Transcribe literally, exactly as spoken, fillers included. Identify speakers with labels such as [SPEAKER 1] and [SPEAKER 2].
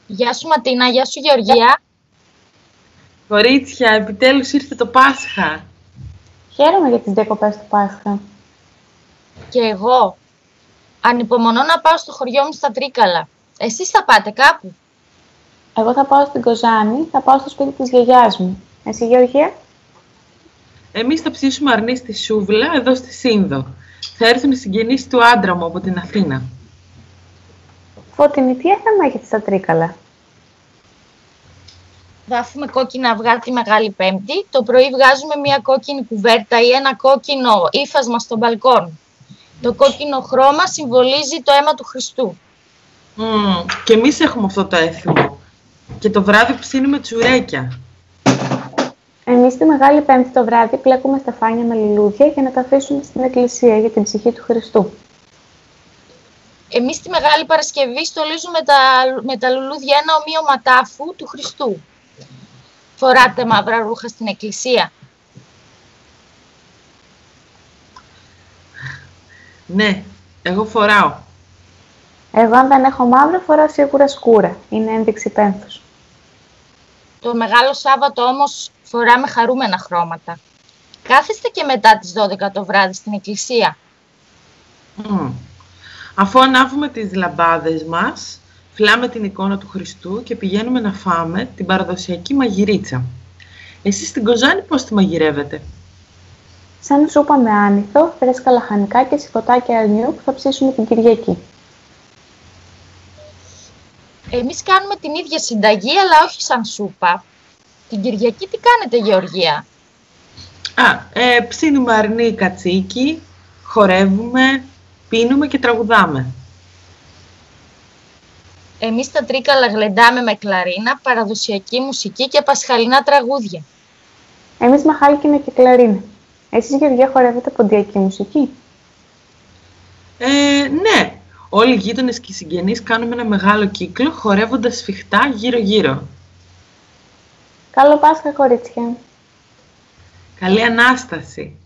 [SPEAKER 1] Γεια σου Ματίνα, γεια σου Γεωργία.
[SPEAKER 2] Κορίτσια, επιτέλους ήρθε το Πάσχα.
[SPEAKER 3] Χαίρομαι για τις διακοπές του Πάσχα.
[SPEAKER 1] Και εγώ. Ανυπομονώ να πάω στο χωριό μου στα Τρίκαλα. Εσείς θα πάτε κάπου?
[SPEAKER 3] Εγώ θα πάω στην Κοζάνη, θα πάω στο σπίτι της γιαγιάς μου. Εσύ, Γεωργία?
[SPEAKER 2] Εμείς θα ψήσουμε αρνί στη Σούβλα, εδώ στη Σύνδο. Θα έρθουν οι συγγενείς του άντρα μου από την Αθήνα.
[SPEAKER 3] Φώτεινη, τι έθεμα έχετε στα Τρίκαλα?
[SPEAKER 1] Βάφουμε κόκκινα αυγά τη Μεγάλη Πέμπτη. Το πρωί βγάζουμε μια κόκκινη κουβέρτα ή ένα κόκκινο ύφασμα στο μπαλκόν. Το κόκκινο χρώμα συμβολίζει το αίμα του Χριστού.
[SPEAKER 2] Mm, και εμείς έχουμε αυτό το έθιμο. Και το βράδυ ψήνουμε τσουρέκια.
[SPEAKER 3] Εμείς τη Μεγάλη Πέμπτη το βράδυ πλέκουμε στεφάνια με λουλούδια για να τα αφήσουμε στην εκκλησία για την ψυχή του Χριστού.
[SPEAKER 1] Εμείς τη Μεγάλη Παρασκευή στολίζουμε τα, με τα λουλούδια ένα ομοίωμα τάφου του Χριστού. Φοράτε μαύρα ρούχα στην εκκλησία?
[SPEAKER 2] Ναι, εγώ φοράω.
[SPEAKER 3] Εγώ αν δεν έχω μαύρο φοράω σίγουρα σκούρα. Είναι ένδειξη πένθους.
[SPEAKER 1] Το Μεγάλο Σάββατο όμως φοράμε χαρούμενα χρώματα. Κάθεστε και μετά τις δώδεκα το βράδυ στην εκκλησία?
[SPEAKER 2] Mm. Αφού ανάβουμε τις λαμπάδες μας, φυλάμε την εικόνα του Χριστού και πηγαίνουμε να φάμε την παραδοσιακή μαγειρίτσα. Εσείς στην Κοζάνη πώς τη μαγειρεύετε?
[SPEAKER 3] Σαν σούπα με άνηθο, φρέσκα λαχανικά και σηκωτάκια αρνιού που θα ψήσουμε την Κυριακή.
[SPEAKER 1] Εμείς κάνουμε την ίδια συνταγή, αλλά όχι σαν σούπα. Την Κυριακή τι κάνετε, Γεωργία?
[SPEAKER 2] Α, ε, ψήνουμε αρνί κατσίκι, χορεύουμε, πίνουμε και τραγουδάμε.
[SPEAKER 1] Εμείς στα Τρίκαλα γλεντάμε με κλαρίνα, παραδοσιακή μουσική και πασχαλινά τραγούδια.
[SPEAKER 3] Εμείς μαχάλκινα και κλαρίνα. Εσείς, Γεωργία, χορεύετε ποντιακή μουσική?
[SPEAKER 2] Ε, ναι. Όλοι οι γείτονες και οι συγγενείς κάνουμε ένα μεγάλο κύκλο, χορεύοντας σφιχτά γύρω-γύρω.
[SPEAKER 3] Καλό Πάσχα, κορίτσια.
[SPEAKER 2] Καλή Ανάσταση.